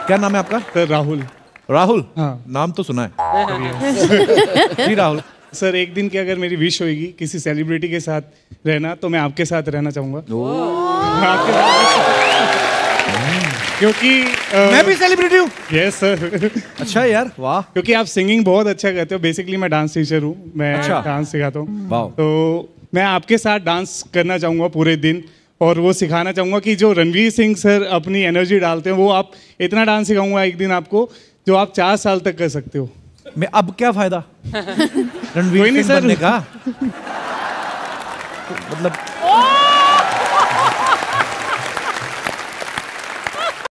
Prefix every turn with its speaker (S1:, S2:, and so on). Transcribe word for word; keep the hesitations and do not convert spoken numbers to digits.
S1: क्या नाम है आपका?
S2: सर राहुल।
S1: राहुल?
S2: हाँ।
S1: नाम तो सुना है। जी राहुल।
S2: सर एक दिन की अगर मेरी विश होगी किसी सेलिब्रिटी के साथ रहना तो मैं आपके साथ रहना चाहूँगा। मैं आपके साथ क्योंकि uh,
S1: मैं भी सेलिब्रिटी हूँ।
S2: Yes sir.
S1: अच्छा यार, वाह।
S2: क्योंकि आप सिंगिंग बहुत अच्छा करते हो। बेसिकली मैं डांस टीचर हूँ, मैं
S1: अच्छा।
S2: डांस सिखाता हूँ।
S1: वाह।
S2: तो मैं आपके साथ डांस करना चाहूँगा पूरे दिन और वो सिखाना चाहूँगा कि जो रणवीर सिंह सर अपनी एनर्जी डालते हैं वो आप इतना डांस सिखाऊंगा एक दिन आपको जो आप चार साल तक कर सकते हो।
S1: मैं अब क्या फायदा रणवीर सिंह बनने का? मतलब